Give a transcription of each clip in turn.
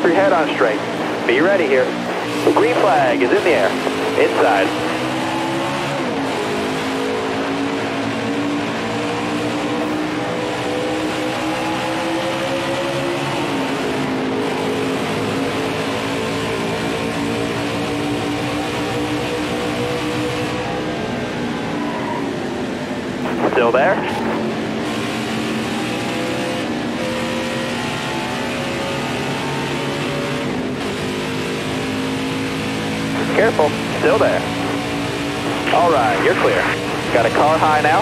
your head on straight. Be ready here. The green flag is in the air. Inside. Still there? Careful, still there. All right, you're clear. Got a car high now.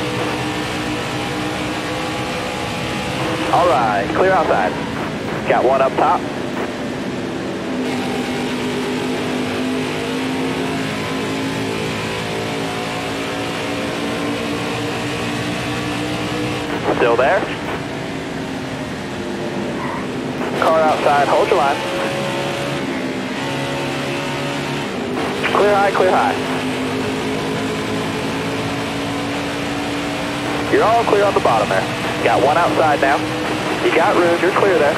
All right, clear outside. Got one up top. Still there? Car outside, hold your line. Clear high, clear high. You're all clear on the bottom there. Got one outside now. You got room, you're clear there.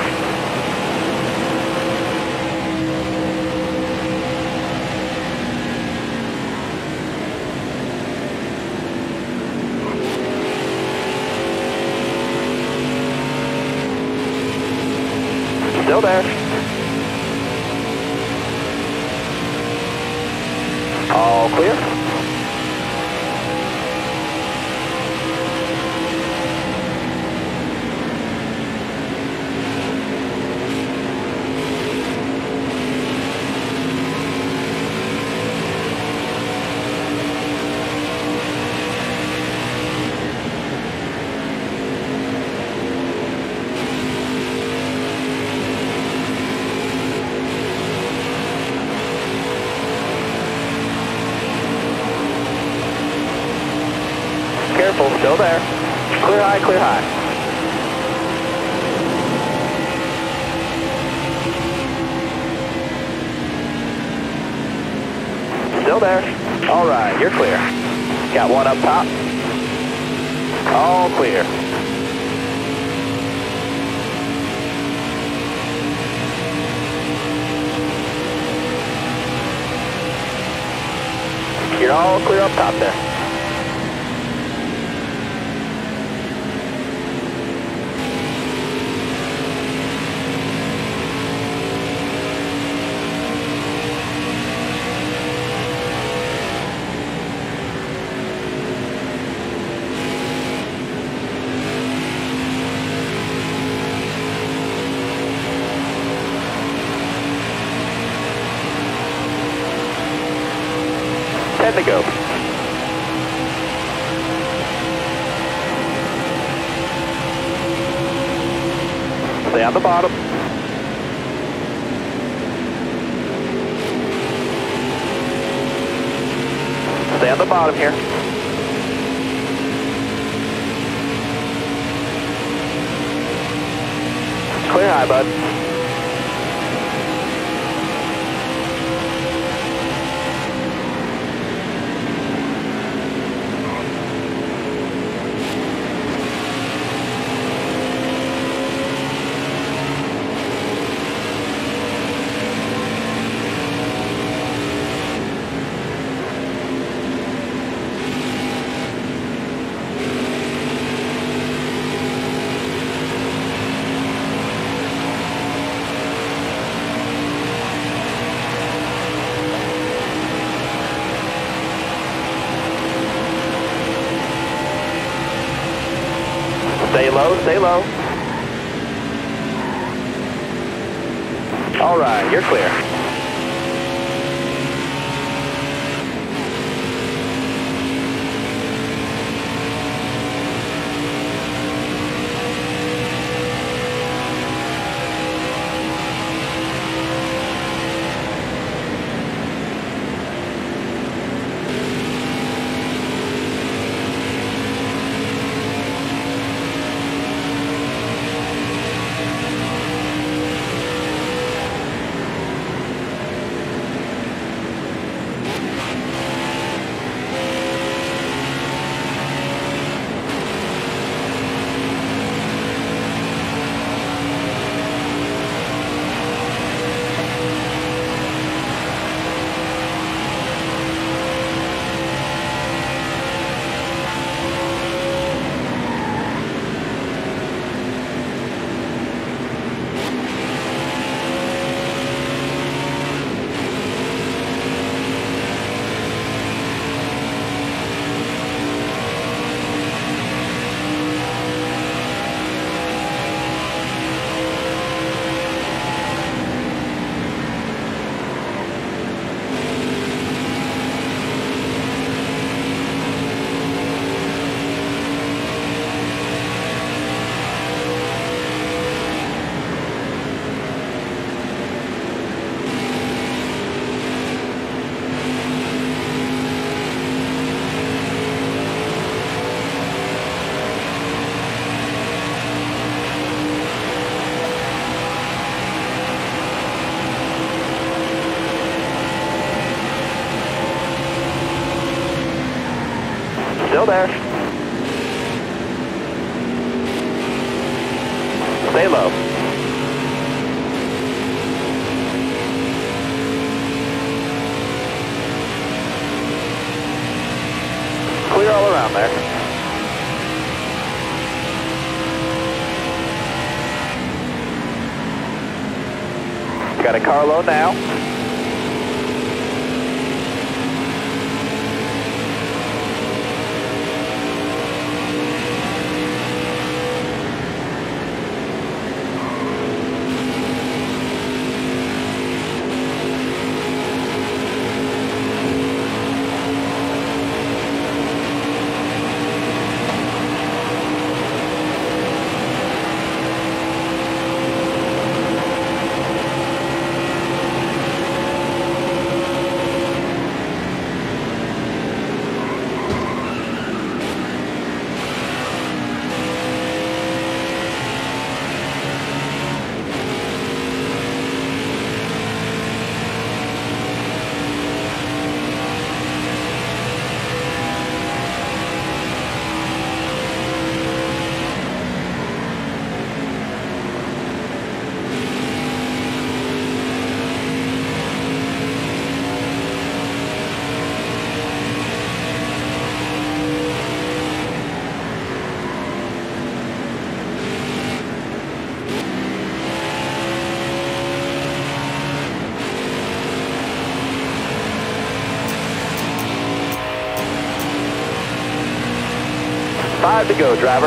Still there. All clear. Careful, still there. Clear high, clear high. Still there. All right, you're clear. Got one up top. All clear. You're all clear up top there. To go. Stay on the bottom. Stay on the bottom here. Clear high, bud. Stay low, stay low. All right, you're clear. Still there. Stay low. Clear all around there. Got a car low now. Five to go, driver.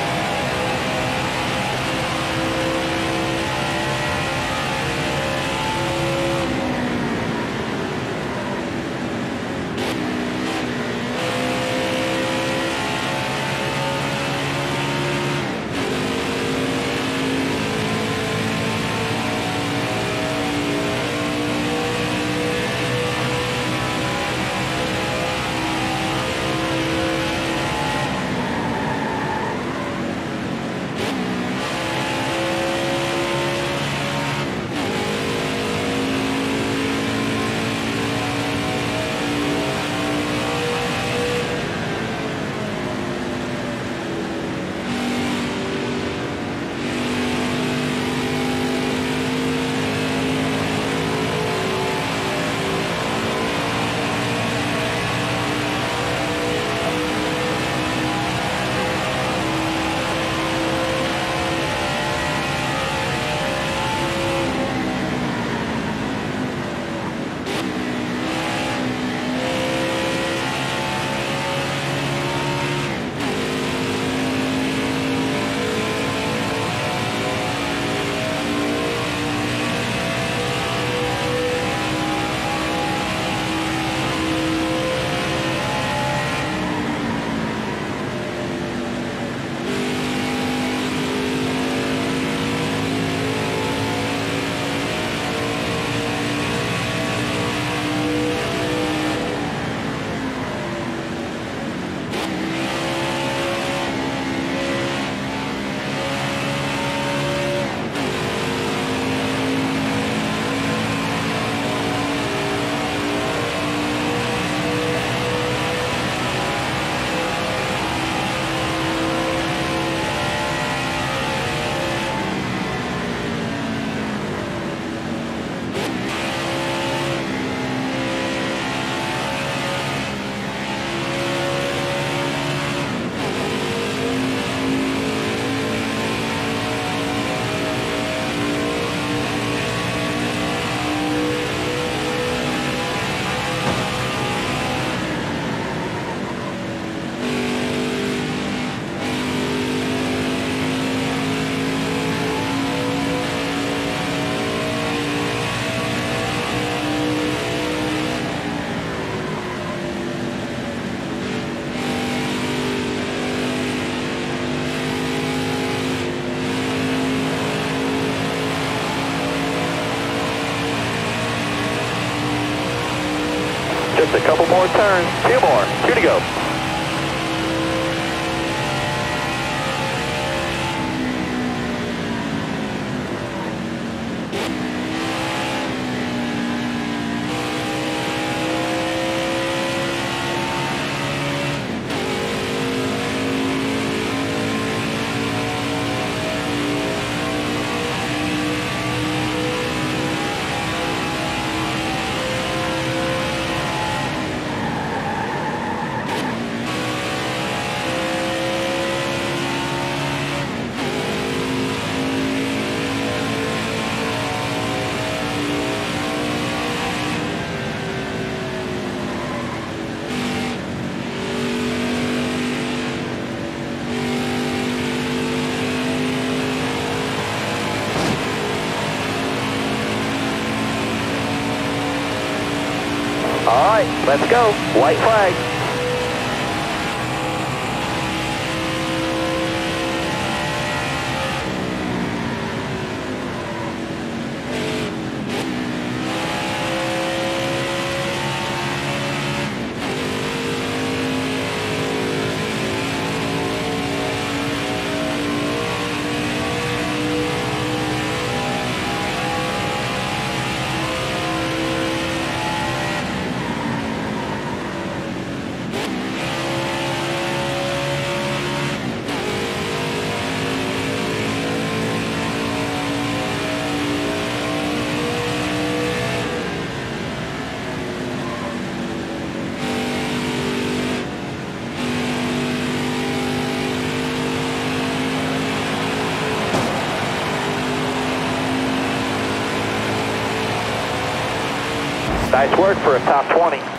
Just a couple more turns. Two more. Two to go. All right, let's go. White flag. Nice work for a top 20.